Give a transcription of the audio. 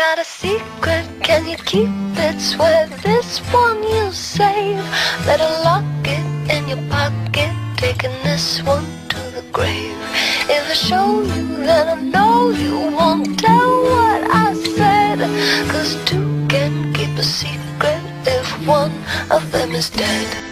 got a secret, can you keep it? Swear this one you'll save. Better lock it in your pocket, taking this one to the grave. If I show you, then I know you won't tell what I said, 'cause two can keep a secret if one of them is dead.